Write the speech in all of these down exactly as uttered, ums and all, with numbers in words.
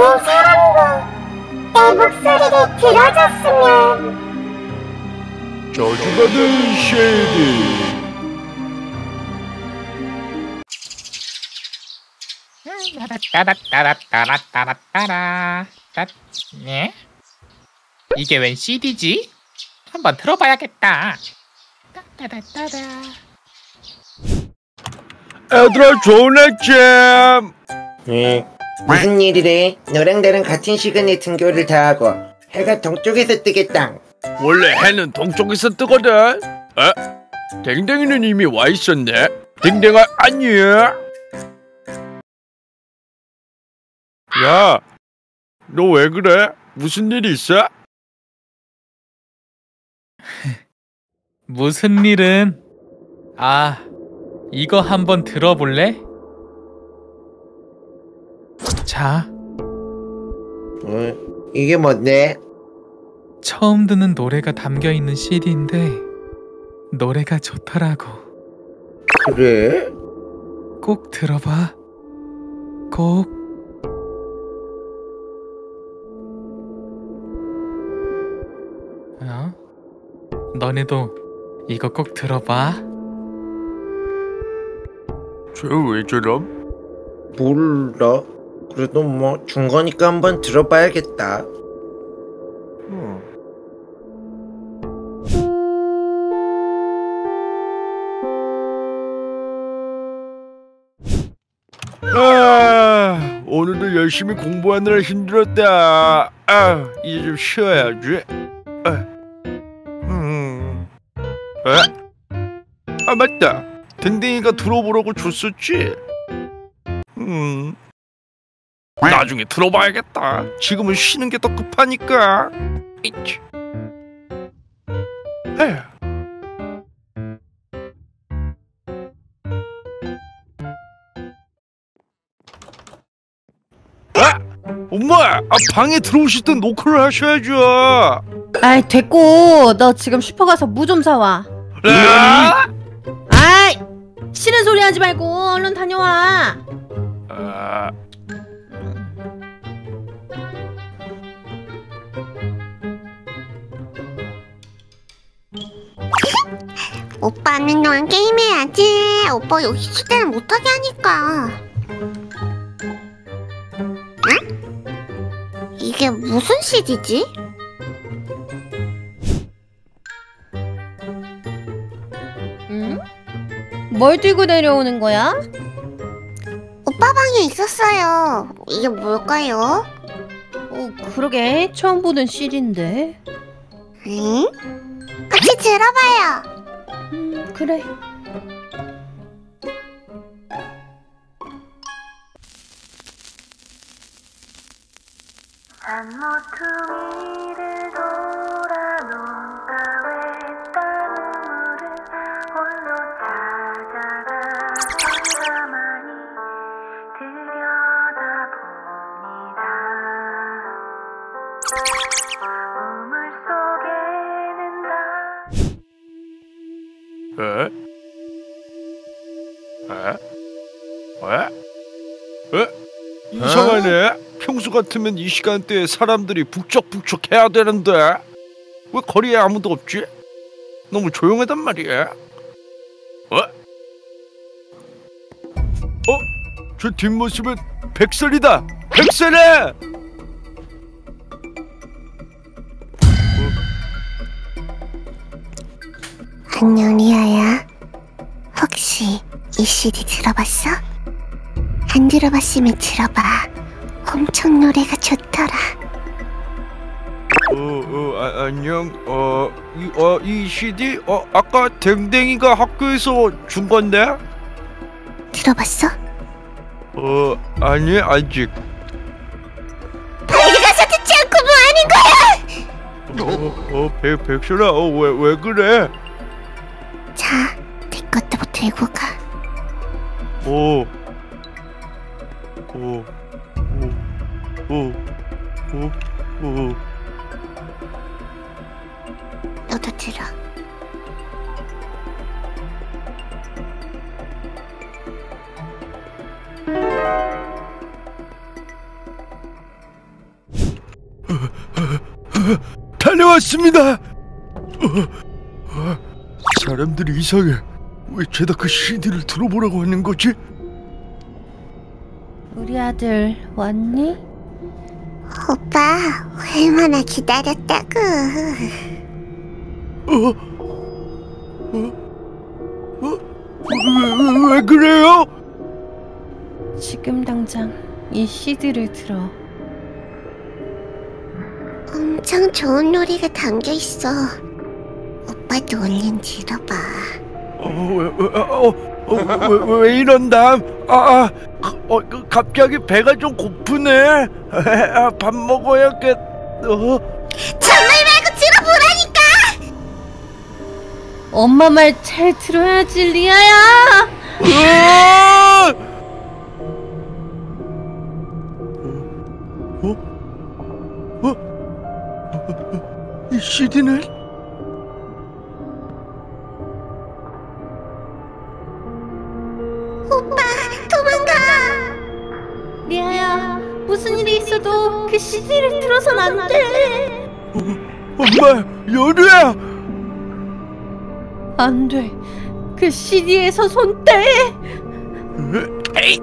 듣는 사람도 내 목소리를 들어줬으면. 저주받은 쉐이디. 따라따라따라따라따라. 네? 이게 웬 씨디지? 한번 들어봐야겠다. 따라따라. 애들아, 좋은 아침. 응. 무슨 일이래? 너랑 나랑 같은 시간에 등교를 다 하고 해가 동쪽에서 뜨겠다. 원래 해는 동쪽에서 뜨거든. 어? 댕댕이는 이미 와 있었네. 댕댕아, 안녕. 야, 너 왜 그래? 무슨 일 있어? 무슨 일은? 아, 이거 한번 들어볼래? 자, 어? 이게 뭔데? 처음 듣는 노래가 담겨있는 씨디인데 노래가 좋더라고. 그래? 꼭 들어봐. 꼭. 어? 너네도 이거 꼭 들어봐. 쟤 왜 저럼? 몰라. 그래도 뭐 중거니까 한번 들어봐야겠다. 어. 아, 오늘도 열심히 공부하느라 힘들었다. 아, 이제 좀 쉬어야지. 아, 음, 아, 아 맞다. 댕댕이가 들어보라고 줬었지. 음, 나중에 들어봐야겠다. 지금은 쉬는 게 더 급하니까. 이치. 에휴. 아! 엄마! 아, 방에 들어오실 땐 노크를 하셔야죠. 아이 됐고 너 지금 슈퍼 가서 무 좀 사와. 아! 아이 싫은 소리 하지 말고 얼른 다녀와. 아, 오빠는 너랑 게임해야지. 오빠 여기 있을 때는 못하게 하니까. 응? 이게 무슨 씨디지? 응? 뭘 들고 내려오는 거야? 오빠 방에 있었어요. 이게 뭘까요? 어 그러게 처음 보는 씨디인데. 응? 같이 들어봐요. 음 그래. 산 모퉁이를 돌아 논다 외딴 우물을 홀로 찾아가 가만히 들여다봅니다. 우물 속에는 에? 에? 에? 이상하네. 평소 같으면 이 시간대에 사람들이 북적북적 해야 되는데 왜 거리에 아무도 없지? 너무 조용하단 말이야. 어? 어? 저 뒷모습은 백설이다. 백설이! 안녕 리아야. 혹시 이 씨디 들어봤어? 안 들어봤으면 들어봐. 엄청 노래가 좋더라. 어, 어, 아, 안녕. 어, 이, 어, 이 씨디? 어, 아까 댕댕이가 학교에서 준 건데? 들어봤어? 어, 아니, 아직. 빨리 가서 듣지 않고 뭐 하는 거야! 어, 어, 백, 백설아, 어, 왜, 왜 그래? 자, 내 것도 들고 가. 오, 오, 오, 오, 오, 오. 너도 들어. 다녀왔습니다. 어, 어, 사람들이 이상해. 왜 죄다 그 씨디를 들어보라고 하는 거지? 우리 아들 왔니? 오빠 얼마나 기다렸다고. 어? 어? 어? 왜, 왜, 왜 그래요? 지금 당장 이 씨디를 들어. 엄청 좋은 노래가 담겨있어. 오빠도 얼른 들어봐. 어, 왜, 왜, 어, 어, 왜, 왜 이런다? 아, 아 어, 갑자기 배가 좀 고프네. 아, 밥 먹어야겠. 어? 정말 말고 들어보라니까. 엄마 말 잘 들어야지, 리아야. 으아! 어? 어? 어? 이 씨디는? 오빠 도망가. 리아야, 무슨 일이 있어도 그 씨디를 들어선 안 돼. 어, 엄마, 여루야. 안 돼. 그 씨디에서 손 떼. 에이.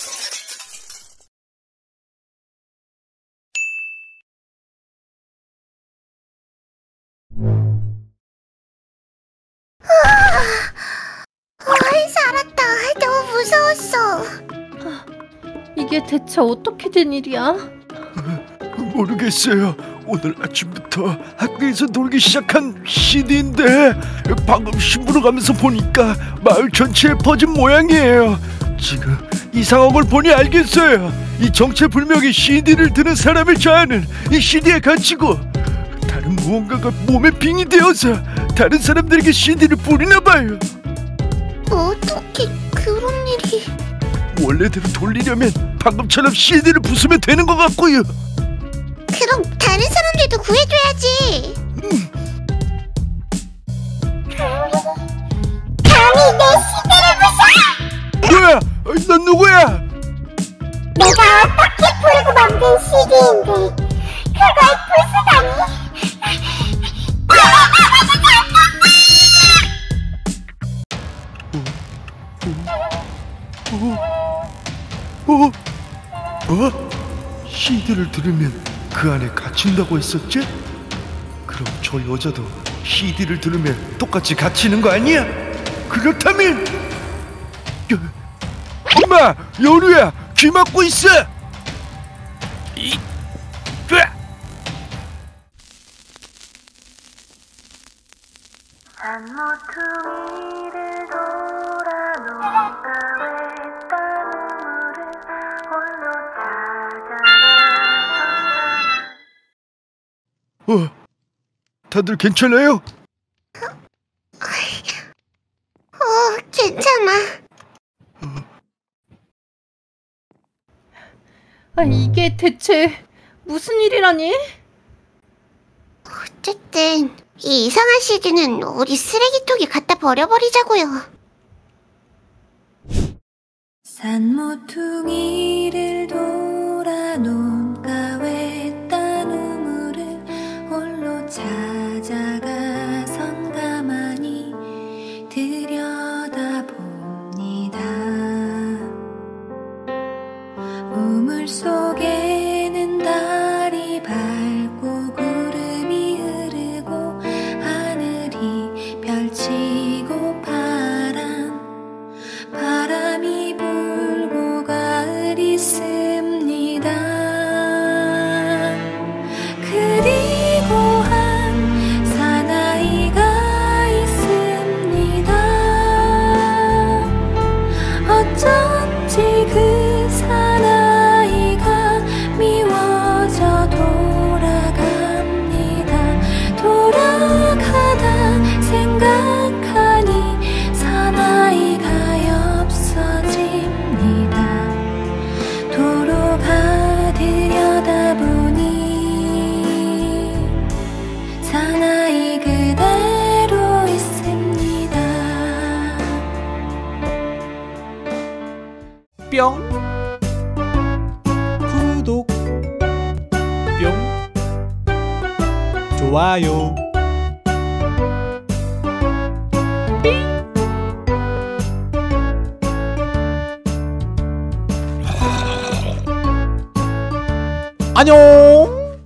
어이 살았다. 너무 무서웠어. 이게 대체 어떻게 된 일이야? 모르겠어요. 오늘 아침부터 학교에서 돌기 시작한 씨디인데 방금 신부로 가면서 보니까 마을 전체에 퍼진 모양이에요. 지금 이 상황을 보니 알겠어요. 이 정체불명의 씨디를 듣는 사람을 좌하는 이 씨디에 갇히고 다른 무언가가 몸에 빙이 되어서 다른 사람들에게 씨디를 뿌리나 봐요. 어떻게 그런 일이? 원래대로 돌리려면 방금처럼 씨디를 부수면 되는 것 같고요. 그럼 다른 사람들도 구해줘야지. 음. 감히 내 시대를 부숴! 뭐야? 넌 누구야? 내가 어떻게 부르고 만든 시디인데 그걸 부수다니. 어? 어? 씨디를 들으면 그 안에 갇힌다고 했었지? 그럼 저 여자도 씨디를 들으면 똑같이 갇히는 거 아니야? 그렇다면 여, 엄마! 여루야! 귀 막고 있어! 이, 으아! 산모퉁이를 돌아 녹아 외딴 우물을 홀로 찾아가. 어, 다들 괜찮아요? 어, 괜찮아. 아, 이게 대체 무슨 일이라니? 어쨌든 이 이상한 시디는 우리 쓰레기통에 갖다 버려버리자고요. 산모퉁이를 돌아 논가 외딴 우물을 홀로 찾아가선 가만히 들여다봅니다. 우물 속에는 달이 밝고 구름이 흐르고 하늘이 펼치고 파란 바람이 불고 가을이 있습니다. 그리고 한 사나이가 있습니다. 어쩐지 그 사나이가 미워져 돌아갑니다. 돌아가다 생각하니 사나이가 없어집니다. 도로가 들여다보니 사나이 그대로 있습니다. 뿅 구독 뿅 좋아요 좋아요. 안녕.